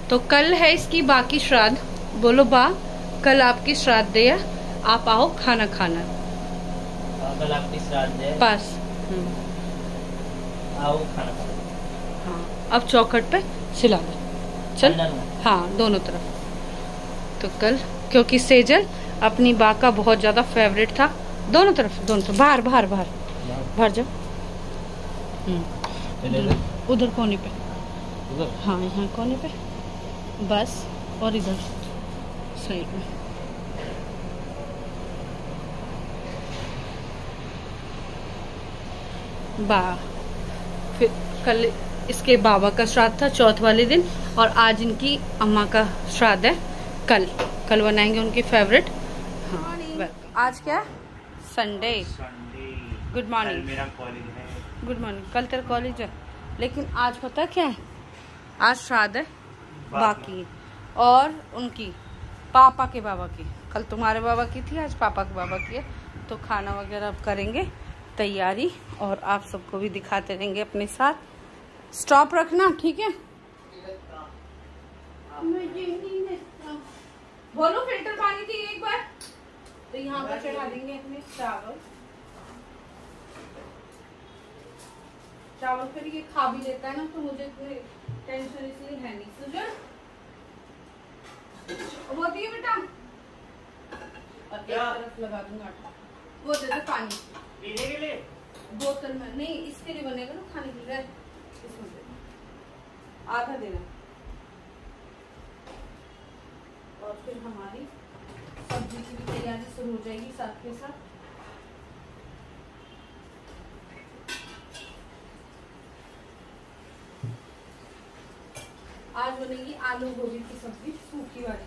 तो कल है इसकी बाकी श्राद्ध। बोलो बा, कल आपकी श्राद्ध है, आप आओ खाना खाना। कल आपकी श्राद्ध है, बस आओ खाना खाना। हाँ, अब चौखट पे सिला दो, चल। हाँ, दोनों तरफ। तो कल क्योंकि सेजल अपनी बा का बहुत ज्यादा फेवरेट था। दोनों तरफ बाहर बाहर बाहर बाहर जाओ। उधर कोने पे, हाँ यहाँ कोने पे बस, और इधर साइड में। बा फिर कल इसके बाबा का श्राद्ध था चौथ वाले दिन, और आज इनकी अम्मा का श्राद्ध है। कल बनाएंगे उनकी फेवरेट। हाँ, आज क्या है? संडे। Good morning. मेरा कॉलेज है। Good morning. कल तेरा कॉलेज है, लेकिन आज पता क्या है? आज श्राद्ध है बाकी, और उनकी पापा के बाबा की। कल तुम्हारे बाबा की थी, आज पापा के बाबा की है। तो खाना वगैरह अब करेंगे तैयारी, और आप सबको भी दिखाते रहेंगे अपने साथ। स्टॉप रखना, ठीक है? बोलो फिल्टर पानी थी एक बार। तो यहाँ पर चढ़ा देंगे अपने चावल। फिर ये खा भी लेता है ना, तो मुझे कोई टेंशन इसलिए है नहीं। सुजन वो दिए बेटा, और एक तरफ लगा दूंगा आटा। वो दे दे पानी पीने के लिए। बोतल में नहीं, इसके लिए बनेगा ना खाने के लिए। इसमें दे, आधा देना। और फिर हमारी सब्जी की भी तैयारी शुरू हो जाएगी साथ के साथ। आज बनेगी आलू गोभी की सब्जी, सूखी वाली।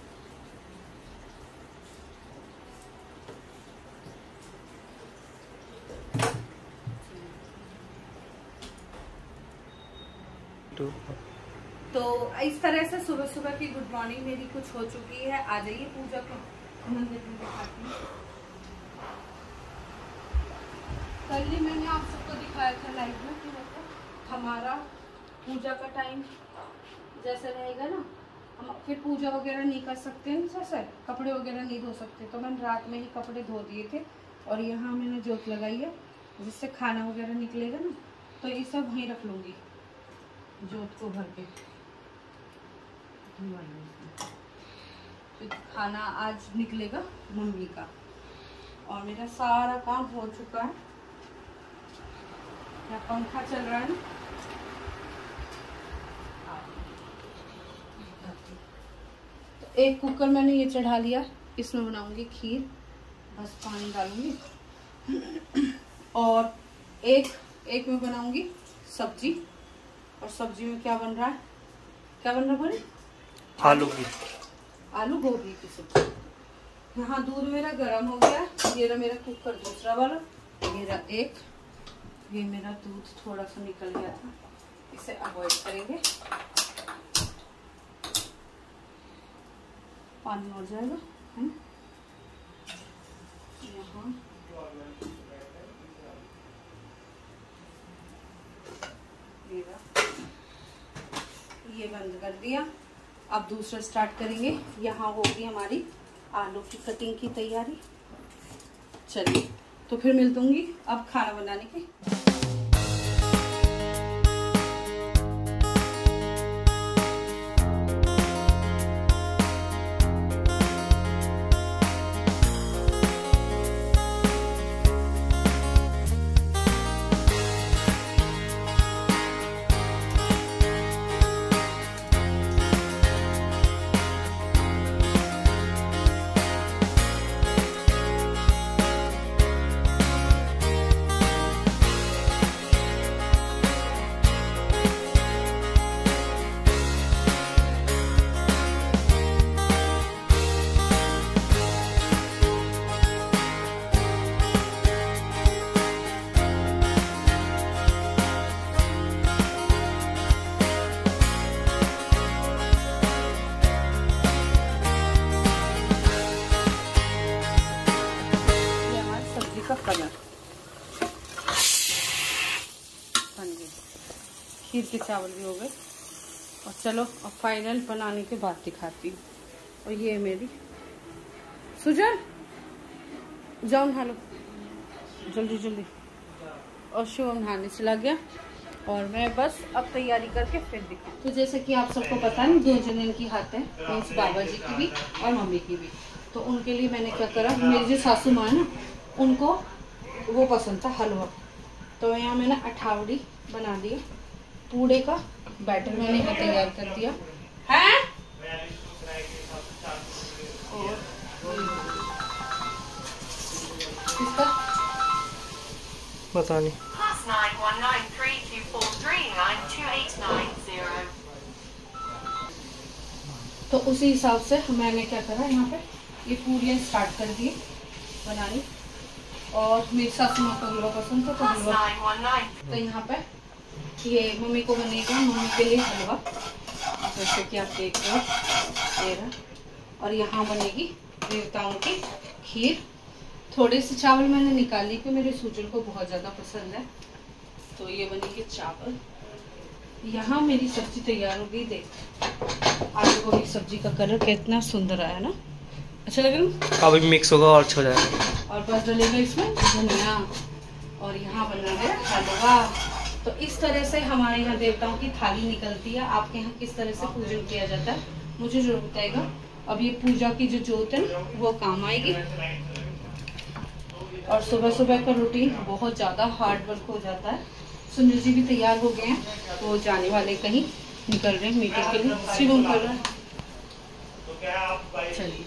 तो इस तरह से सुबह सुबह की गुड मॉर्निंग मेरी कुछ हो चुकी है। आ जाइए पूजा को मंदिर में दिखाती हूँ। कल ही मैंने आप सबको दिखाया था लाइव में कि मतलब हमारा पूजा का टाइम जैसे रहेगा ना, हम फिर पूजा वगैरह नहीं कर सकते हैं, जैसे कपड़े वगैरह नहीं धो सकते। तो मैंने रात में ही कपड़े धो दिए थे, और यहाँ मैंने जोत लगाई है जिससे खाना वगैरह निकलेगा ना, तो ये सब वहीं रख लूँगी जोत को भर के। तो खाना आज निकलेगा मम्मी का, और मेरा सारा काम हो चुका है। यहाँ पंखा चल रहा है ना, तो एक कुकर मैंने ये चढ़ा लिया, इसमें बनाऊंगी खीर। बस पानी डालूंगी, और एक में बनाऊंगी सब्जी। और सब्जी में क्या बन रहा है? क्या बन रहा है बोले? आलू गोभी की सब्जी। यहाँ दूध मेरा गर्म हो गया। ये रहा मेरा कुकर दूसरा वाला, ये मेरा दूध थोड़ा सा निकल गया था, इसे अवॉइड करेंगे। पानी हो जाएगा। यहाँ ये बंद कर दिया। अब दूसरा स्टार्ट करेंगे। यहाँ होगी हमारी आलू की कटिंग की तैयारी। चलिए, तो फिर मिल दूंगी अब खाना बनाने के। खीर के चावल भी हो गए। और चलो अब फाइनल बनाने के बाद दिखाती हूँ। और ये मेरी सुजन, जाओ नहा लो जल्दी जल्दी। और शिवम नहाने चला गया और मैं बस अब तैयारी करके फिर दिखा। तो जैसे कि आप सबको पता है 2 जन की हाथ है, मीन्स बाबा जी की भी और मम्मी की भी। तो उनके लिए मैंने क्या करा, मेरी जो सासू माँ है ना, उनको वो पसंद था हलवा। तो यहाँ मैंने अठावड़ी बना दिया, पूड़े का बैटर मैंने यहाँ तैयार कर दिया है। और इसका पता नहीं। तो उसी हिसाब से मैंने क्या करा, यहाँ पे ये पूरियाँ स्टार्ट कर दिए बनानी। और मेरी सासू माँ को हलवा पसंद था, तो हलवा तो यहाँ पे ये मम्मी को बनेगा, मम्मी के लिए हलवा जैसे कि आप देख रहे हो ये रहा। और यहाँ बनेगी देवताओं की खीर। थोड़े से चावल मैंने निकाल ली क्योंकि मेरे सूजन को बहुत ज़्यादा पसंद है। तो ये बनेगी चावल। यहाँ मेरी सब्जी तैयार हो गई। देख आलू गोभी सब्जी का कलर कितना सुंदर आया ना, अच्छा लग रहा है। अभी मिक्स होगा और अच्छा हो जाएगा। और बस डलेगा इसमें धनिया। और यहाँ बना है हलवा। तो इस तरह से हमारे यहाँ देवताओं की थाली निकलती है। आपके यहाँ किस तरह से पूजन किया जाता है मुझे जरूर बताएगा। अब ये पूजा की जो जोत है ना वो काम आएगी। और सुबह सुबह का रूटीन बहुत ज़्यादा हार्ड वर्क हो जाता है। सुनील जी भी तैयार हो गए हैं, वो जाने वाले कहीं निकल रहे हैं मीटिंग के लिए। शिवम कर रहा है। चलिए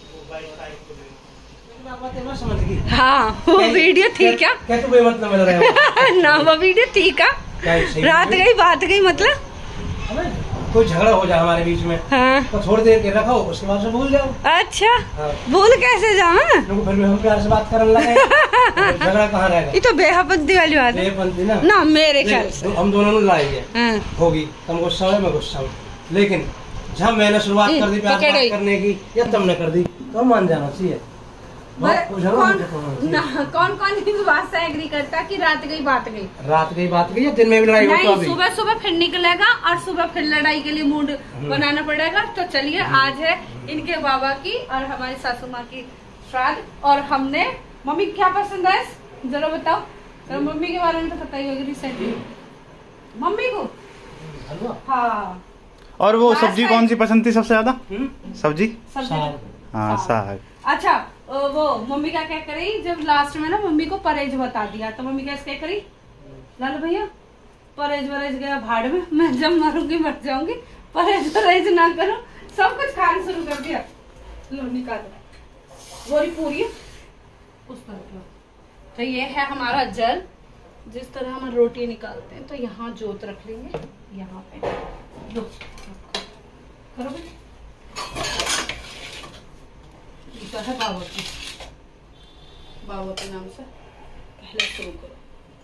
हाँ वो वीडियो थी क्या मतलब मिल रहा है ना, वो वीडियो थी क्या, रात गई बात गई मतलब कोई झगड़ा हो जाए हमारे बीच में हाँ। तो थोड़ी देर के रखो, उसके बाद से भूल जाओ। अच्छा हाँ। भूल कैसे जाओ, फिर भी हम प्यार से बात करने लगे झगड़ा कहाँ रहेगा। ये तो बेहबंदी वाली बात है बेहबंदी ना मेरे ख्याल से। हम दोनों ने लड़ाई है हाँ। होगी, तुम गुस्सा हो मैं गुस्सा हूँ, लेकिन जब मैंने शुरुआत कर दी प्यार बात करने की या तुमने कर दी तो मान जाना चाहिए। कौन कौन इस बात से एग्री करता कि रात गई बात गई, रात गई बात गई या दिन में भी लड़ाई नहीं, सुबह सुबह फिर निकलेगा और सुबह फिर लड़ाई के लिए मूड बनाना पड़ेगा। तो चलिए आज है इनके बाबा की और हमारी सासू माँ की श्राद्ध। और हमने मम्मी क्या पसंद है जरा बताओ। तो मम्मी के बारे में तो पता ही होगी रिसेंटली मम्मी को। हाँ और वो सब्जी कौन सी पसंद थी सबसे ज्यादा? सब्जी हाँ साग। अच्छा वो मम्मी का क्या करी, जब लास्ट में ना मम्मी को परहेज बता दिया तो मम्मी क्या करी, लाल भैया परहेज वरहेज गया भाड़ में, मैं जब मरूंगी मर जाऊंगी, परहेज वरहेज ना करो, सब कुछ खाना शुरू कर दिया। लो निकालो गोरी पूरी उस तरफ लो। तो ये है हमारा जल, जिस तरह हम रोटी निकालते हैं। तो यहाँ जोत रख लेंगे, यहाँ पे लो करो है बाबा के नाम से पहले शुरू करो।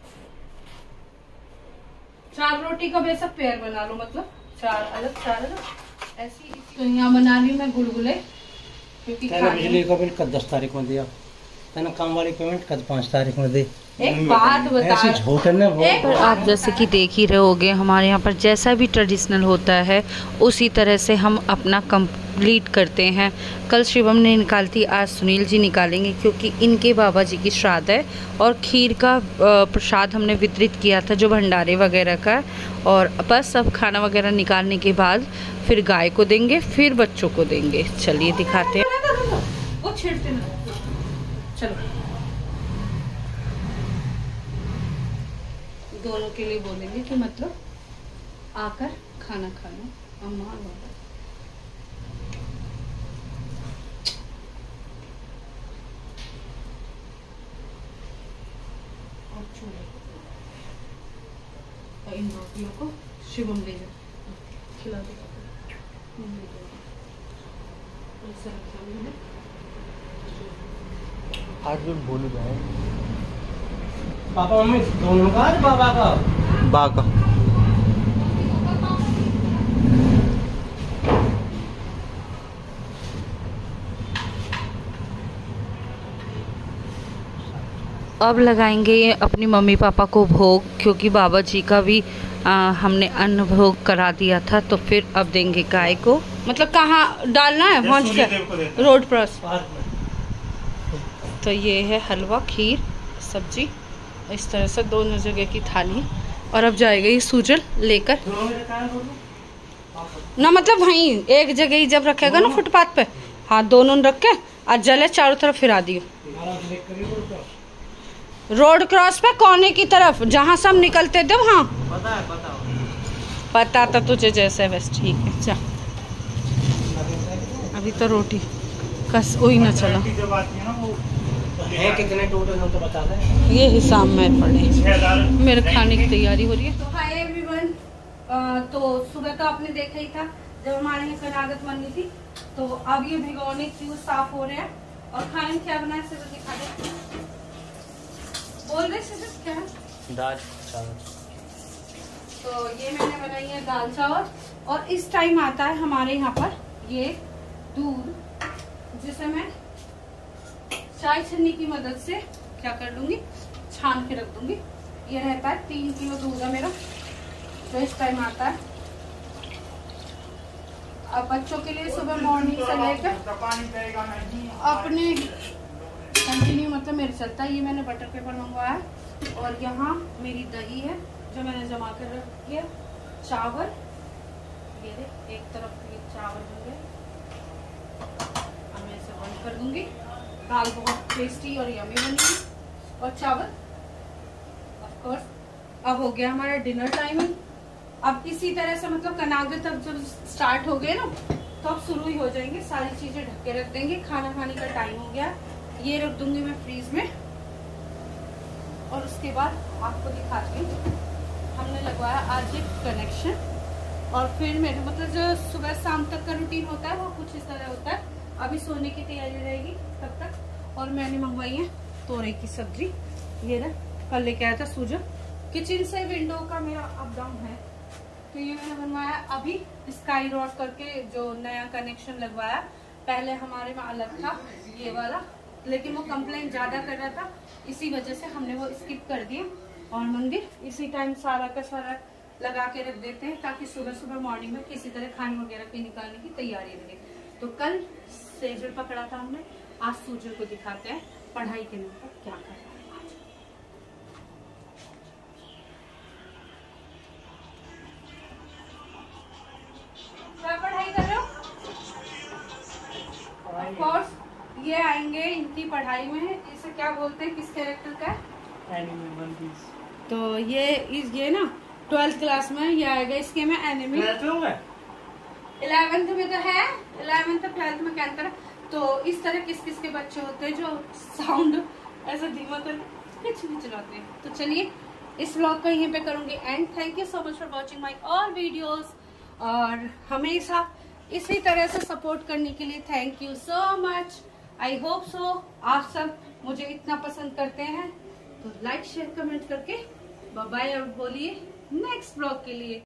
4 रोटी का बेशक पेयर बना लो, मतलब 4 अलग ऐसी। तो यहाँ बना रही मैं गुलगुले क्योंकि बिजली का बिल कद 10 तारीख में दिया, काम वाली पेमेंट कद 5 तारीख में दी। एक बात बता, पर आप जैसे कि देख ही रहोगे हमारे यहाँ पर जैसा भी ट्रेडिशनल होता है उसी तरह से हम अपना कंप्लीट करते हैं। कल शिवम ने निकालती, आज सुनील जी निकालेंगे क्योंकि इनके बाबा जी की श्राद्ध है। और खीर का प्रसाद हमने वितरित किया था जो भंडारे वगैरह का। और बस सब खाना वगैरह निकालने के बाद फिर गाय को देंगे, फिर बच्चों को देंगे। चलिए दिखाते हैं। वो छिड़ते ना, चलो दोनों के लिए बोलेंगे कि मतलब आकर खाना खाना अम्मा बाबा। और चूल्हे और इन रोटियों को शिवम ले जाओ खिला दो। आज भी भूल गए पापा मम्मी दोनों का, बाबा का बाका अब लगाएंगे अपनी मम्मी पापा को भोग क्योंकि बाबा जी का भी हमने अन्न भोग करा दिया था, तो फिर अब देंगे गाय को। मतलब कहाँ डालना है? हॉन्च पे, रोड क्रॉस। तो ये है हलवा, खीर, सब्जी, इस तरह से दोनों जगह की थाली। और अब जाएगा ये सूजल लेकर ना, मतलब वहीं एक जगह ही जब रखेगा ना फुटपाथ पे, हाँ दोनों रख के और जले चारों तरफ फिरा दियो। रोड क्रॉस पे कोने की तरफ जहाँ सब निकलते थे वहाँ। पता था तुझे जैसे वैसे, ठीक है। चल अभी तो रोटी कस वही ना चला, कितने टोटल तो बता दे। ये हिसाब में पड़े, मेरे खाने की तैयारी हो रही है। तो हाय एवरीवन, तो सुबह तो आपने देखा ही था जब हमारे यहाँ कनागत बनी थी। तो अब ये भिगोने की वो साफ हो रहे हैं। और खाने में क्या बनाया सिर्फ दिखा दे, बोल रहे सिर्फ क्या है? दाल चावल। तो ये मैंने बनाई है दाल चावल। और इस टाइम आता है हमारे यहाँ पर ये दूध, जिसे मैं चाय छन्नी की मदद से क्या कर लूंगी, छान के रख दूंगी। ये रहता है 3 किलो दूध है मेरा, तो इस टाइम आता है। अब बच्चों के लिए सुबह मॉर्निंग से लेकर अपने कंटिन्यू मतलब मेरे चलता है। ये मैंने बटर पेपर मंगवाया है। और यहाँ मेरी दही है जो मैंने जमा कर रखी है। चावल, ये देख, एक तरफ ये चावल होंगे, अब मैं इसे बंद कर दूंगी। दाल बहुत टेस्टी और यमी बनी है। और चावल ऑफ कोर्स। अब हो गया हमारा डिनर टाइमिंग। अब इसी तरह से मतलब कनागत अब जब स्टार्ट हो गए ना, तो अब शुरू ही हो जाएंगे। सारी चीजें ढक के रख देंगे। खाना खाने का टाइम हो गया, ये रख दूंगी मैं फ्रीज में। और उसके बाद आपको दिखाती हूँ, हमने लगवाया आज एक कनेक्शन। और फिर मेरे मतलब जो सुबह शाम तक का रूटीन होता है वो कुछ इस तरह होता है। अभी सोने की तैयारी रहेगी तब तक। और मैंने मंगवाई है तोरई की सब्जी, ये ना कल लेके आया था सूजन। किचन से विंडो का मेरा अप डाउन है, तो ये मैंने बनवाया अभी स्काई रॉड करके, जो नया कनेक्शन लगवाया। पहले हमारे में अलग था ये वाला, लेकिन वो कंप्लेंट ज्यादा कर रहा था, इसी वजह से हमने वो स्किप कर दिया। और मंदिर इसी टाइम सारा का सारा लगा के रख देते हैं, ताकि सुबह सुबह मॉर्निंग में किसी तरह खाने वगैरह की निकालने की तैयारी रहे। तो कल सेजल पकड़ा था हमने, आज सूजल को दिखाते हैं पढ़ाई के नाम पर क्या कर रहा है। क्या पढ़ाई कर रहे हो? ऑफ कोर्स ये आएंगे इनकी पढ़ाई में। इसे क्या बोलते हैं, किस कैरेक्टर का है? तो ये ना 12th क्लास में ये आएगा, इसके में एनिमी। 11th में तो है, 11th 12th में क्या अंतर है। तो इस तरह किस किस के बच्चे होते हैं जो साउंड ऐसा धीमा कर कुछ भी चलाते हैं। तो चलिए इस व्लॉग को यहीं पे करूंगी end. Thank you so much for watching my all videos. और हमेशा इसी तरह से सपोर्ट करने के लिए thank you so much. I hope so आप सब मुझे इतना पसंद करते हैं। तो लाइक शेयर कमेंट करके बाय बाय और बोलिए नेक्स्ट ब्लॉग के लिए।